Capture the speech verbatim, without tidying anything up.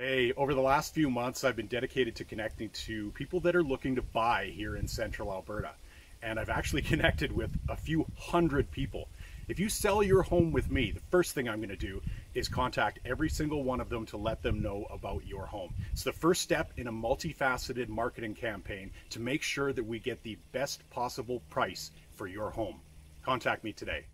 Hey, over the last few months, I've been dedicated to connecting to people that are looking to buy here in central Alberta. And I've actually connected with a few hundred people. If you sell your home with me, the first thing I'm going to do is contact every single one of them to let them know about your home. It's the first step in a multifaceted marketing campaign to make sure that we get the best possible price for your home. Contact me today.